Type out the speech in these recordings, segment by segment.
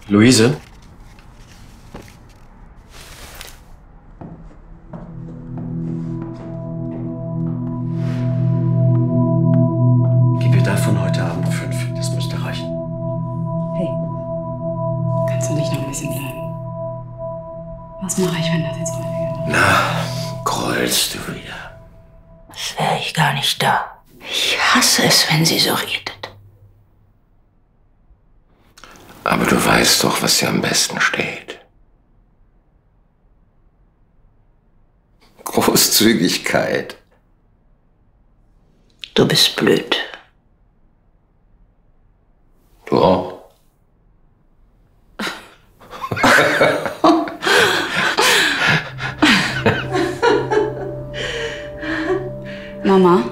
Luise? Gib mir davon heute Abend 5. Das müsste reichen. Hey, kannst du nicht noch ein bisschen bleiben? Was mache ich, wenn das jetzt häufiger wird? Na, grollst du wieder? Als wäre ich gar nicht da. Ich hasse es, wenn sie so redet. Aber du weißt doch, was dir am besten steht. Großzügigkeit. Du bist blöd. Du auch. Mama?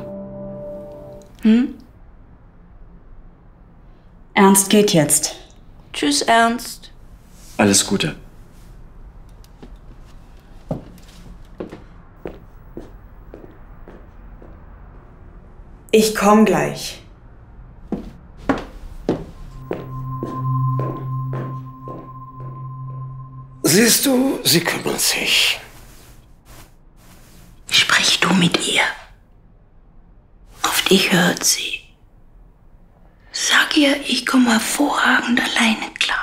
Ernst geht jetzt. Tschüss, Ernst. Alles Gute. Ich komm gleich. Siehst du, sie kümmern sich. Sprich du mit ihr. Auf dich hört sie. Sag ihr, ich komme hervorragend alleine klar.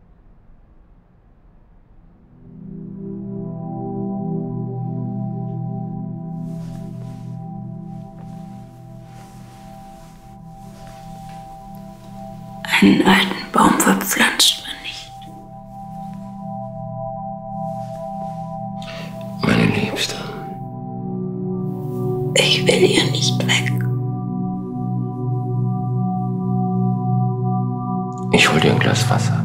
Einen alten Baum verpflanzt man nicht. Meine Liebste. Ich will ihr nicht weg. Ich hol dir ein Glas Wasser.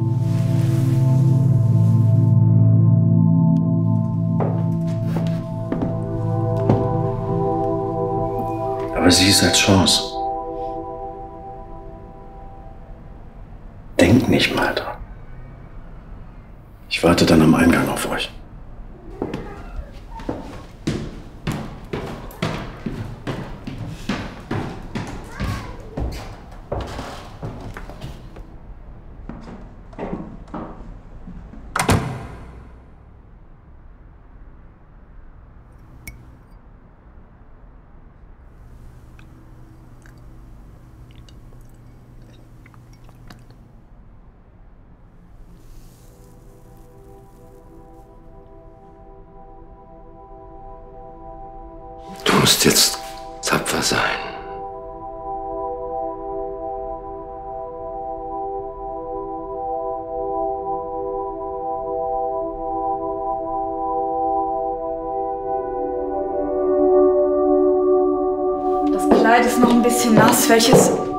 Aber sieh es als Chance. Denk nicht mal dran. Ich warte dann am Eingang auf euch. Du musst jetzt tapfer sein. Das Kleid ist noch ein bisschen nass. Welches